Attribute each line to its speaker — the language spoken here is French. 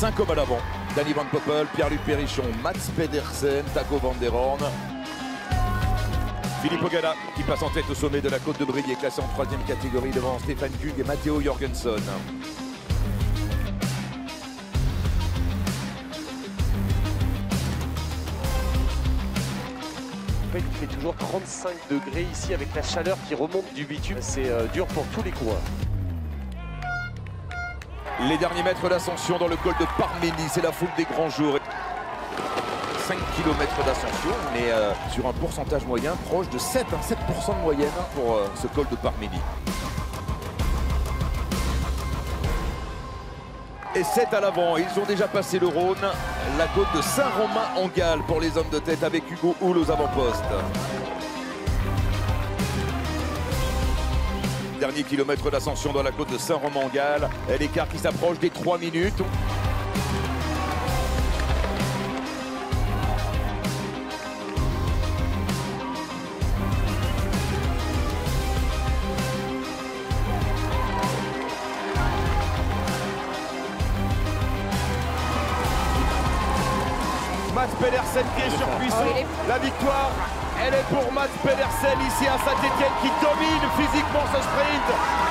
Speaker 1: 5 hommes à l'avant. Danny Van Poppel, Pierre-Luc Perrichon, Mats Pedersen, Taco van der Hoorn. Philippe Ogada qui passe en tête au sommet de la côte de Brie est classé en 3e catégorie devant Stefan Kung et Matteo Jorgensen.
Speaker 2: Il fait toujours 35 degrés ici avec la chaleur qui remonte du bitume. C'est dur pour tous les coureurs.
Speaker 1: Les derniers mètres d'ascension dans le col de Parménie, c'est la foule des grands jours. 5 km d'ascension, on est sur un pourcentage moyen proche de 7% de moyenne pour ce col de Parménie. Et 7 à l'avant, ils ont déjà passé le Rhône, la côte de Saint-Romain-en-Galles pour les hommes de tête avec Hugo Hull aux avant-postes. Dernier kilomètre d'ascension dans la côte de Saint-Romain-en-Galles, l'écart qui s'approche des 3 minutes. Mats Pedersen qui est surpuissant. La victoire, elle est pour Mats Pedersen ici à Saint-Étienne qui domine physiquement ce sprint.